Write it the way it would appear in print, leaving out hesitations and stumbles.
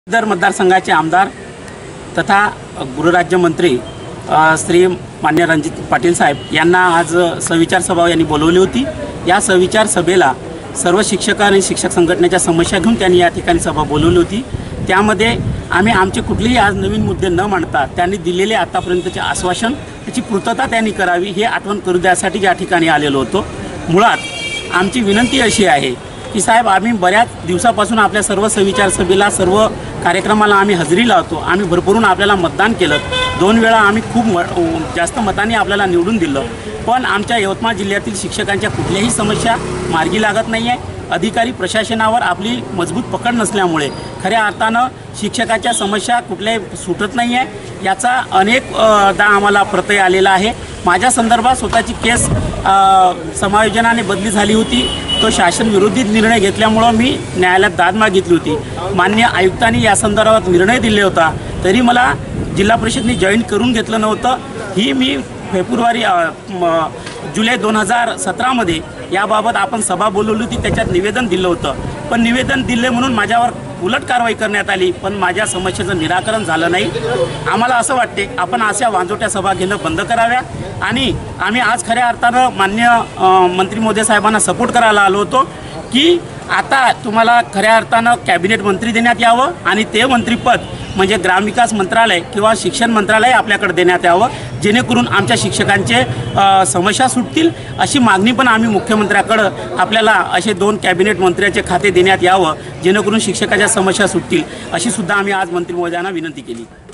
दर मतदारसंघाचे आमदार तथा गृहराज्यमंत्री श्री मान्य रणजित पाटील साहेब यांना आज सविचार सभा यांनी बोलवली होती। या सविचार सभेला सर्व शिक्षक आणि शिक्षक संघटनेच्या समस्या घेऊन त्यांनी या ठिकाणी सभा बोलवली होती। त्यामध्ये आम्ही आमचे कुठलेही आज नवीन मुद्दे न मांडता त्यांनी दिलेले आतापर्यंतचे आश्वासन त्याची पूर्तता त्यांनी करावी हे आठवण करू द्यासाठी या ठिकाणी आलेलो होतो। मुळात आमची विनंती अशी आहे की साहेब, आम्ही बऱ्याच दिवसापासून आपल्या सर्व सविचार सभेला सर्व कार्यक्रमाला आम्ही हजेरी लावतो। आम्ही भरभरून आपल्याला मतदान केलं, 2 वेळा आम्ही खूप जास्त मतांनी आपल्याला निवडून दिलं, पण आमच्या यवतमाळ जिल्ह्यातील शिक्षकांच्या कुठल्याही समस्या मार्गी लागत नाही आहे। अधिकारी प्रशासनावर आपली मजबूत पकड नसल्यामुळे खऱ्या अर्थानं शिक्षकाच्या समस्या कुठल्याही सुटत नाही आहे। याचा अनेकदा आम्हाला प्रत्यय आलेला आहे। माझ्या संदर्भात स्वतःची केस समायोजनाने बदली झाली होती। तो शासन विरोधी निर्णय घेतल्यामुळं मी न्यायालयात दाद मागितली होती। मान्य आयुक्तांनी या संदर्भात निर्णय दिले होता, तरी मला जिल्हा परिषदेने जॉईन करून घेतलं नव्हतं। ही मी जुलै 2017मध्ये याबाबत आपण सभा बोलवली होती, त्याच्यात निवेदन दिलं होतं, पण निवेदन दिले म्हणून माझ्यावर उलट कारवाई करण्यात आली, पण माझ्या समस्येचं निराकरण झालं नाही। आम्हाला असं वाटते आपण अशा वांजोट्या सभा घेणं बंद कराव्या आणि आम्ही आज खऱ्या अर्थानं मान्य मंत्री महोदय साहेबांना सपोर्ट करायला आलो होतो की आता तुम्हाला खऱ्या अर्थानं कॅबिनेट मंत्री देण्यात यावं आणि ते मंत्रिपद म्हणजे ग्रामविकास मंत्रालय किंवा शिक्षण मंत्रालय आपल्याकडे देण्यात यावं, जेणेकरून आमच्या शिक्षकांचे समस्या सुटतील। अशी मागणी पण आम्ही मुख्यमंत्र्याकडं आपल्याला असे 2 कॅबिनेट मंत्र्याचे खाते देण्यात यावं, जेणेकरून शिक्षकाच्या समस्या सुटतील, अशी सुद्धा आम्ही आज मंत्री महोदयांना विनंती केली।